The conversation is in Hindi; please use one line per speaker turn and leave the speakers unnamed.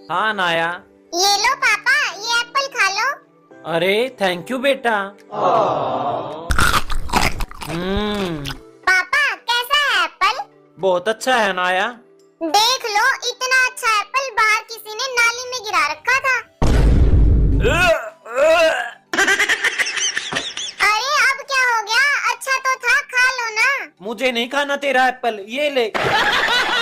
हाँ नाया।
ये लो पापा, ये एप्पल खा लो।
अरे थैंक यू बेटा।
पापा कैसा है एप्पल?
बहुत अच्छा है नाया।
देख लो, इतना अच्छा एप्पल बाहर किसी ने नाली में गिरा रखा था। अरे अब क्या हो गया? अच्छा तो था, खा लो ना।
मुझे नहीं खाना तेरा एप्पल, ये ले।